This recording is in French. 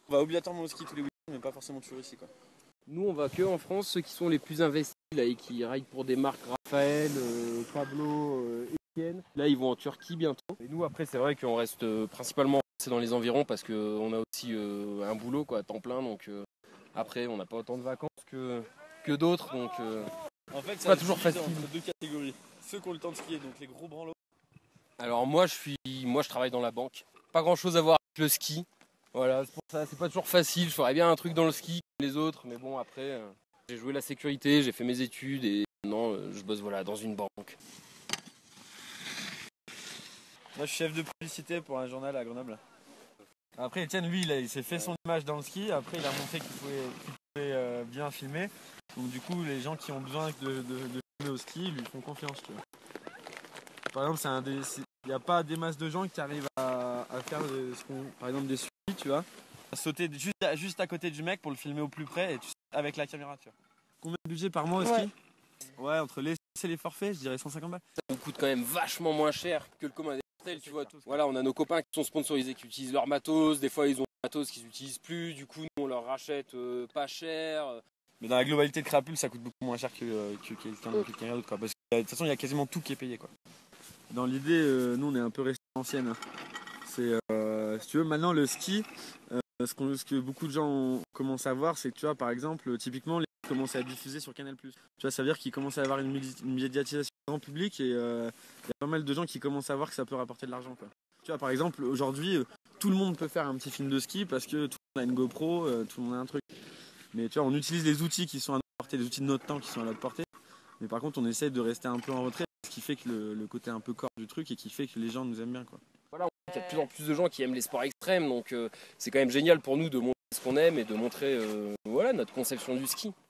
On va obligatoirement au ski tous les week-ends, mais pas forcément toujours ici, quoi. Nous, on va que en France, ceux qui sont les plus investis là, et qui raillent pour des marques Raphaël, Pablo, Etienne. Là, ils vont en Turquie bientôt. Et nous, après, c'est vrai qu'on reste principalement dans les environs parce qu'on a aussi un boulot quoi, à temps plein. Donc après, on n'a pas autant de vacances que d'autres. Donc En fait, c'est pas toujours facile. Entre deux catégories. Ceux qui ont le temps de skier, donc les gros branlots. Alors moi, je travaille dans la banque. Pas grand-chose à voir avec le ski. Voilà, c'est pour ça, c'est pas toujours facile. Je ferais bien un truc dans le ski comme les autres, mais bon, après, j'ai joué la sécurité, j'ai fait mes études et maintenant, je bosse voilà, dans une banque. Moi, je suis chef de publicité pour un journal à Grenoble. Après, Etienne, lui, il s'est fait son image dans le ski. Après, il a montré qu'il pouvait bien filmer. Donc, du coup, les gens qui ont besoin de filmer au ski lui font confiance. Tu vois. Par exemple, il n'y a pas des masses de gens qui arrivent à faire par exemple des suivis, tu vois. À sauter juste à côté du mec pour le filmer au plus près et avec la caméra, tu vois. Combien de budget par mois au ski? Ouais, entre les et les forfaits, je dirais 150 balles. Ça nous coûte quand même vachement moins cher que le commun des mortels, tu vois. Voilà, on a nos copains qui sont sponsorisés, qui utilisent leur matos. Des fois, ils ont un matos qu'ils n'utilisent plus. Du coup, nous, on leur rachète pas cher. Mais dans la globalité de Crapule, ça coûte beaucoup moins cher que quelqu'un d'autre, quoi. Parce que de toute façon, il y a quasiment tout qui est payé, quoi. Dans l'idée, nous, on est un peu resté ancienne, hein. C'est, si tu veux, maintenant, le ski, ce que beaucoup de gens commencent à voir, c'est que, tu vois, par exemple, typiquement, les gens commencent à diffuser sur Canal+. Tu vois, ça veut dire qu'ils commencent à avoir une médiatisation grand public et il y a pas mal de gens qui commencent à voir que ça peut rapporter de l'argent, quoi. Tu vois, par exemple, aujourd'hui, tout le monde peut faire un petit film de ski parce que tout le monde a une GoPro, tout le monde a un truc. Mais tu vois, on utilise les outils qui sont à notre portée, les outils de notre temps qui sont à notre portée. Mais par contre, on essaie de rester un peu en retrait, ce qui fait que le côté un peu corps du truc et qui fait que les gens nous aiment bien, quoi. Voilà, il y a de plus en plus de gens qui aiment les sports extrêmes, donc c'est quand même génial pour nous de montrer ce qu'on aime et de montrer voilà, notre conception du ski.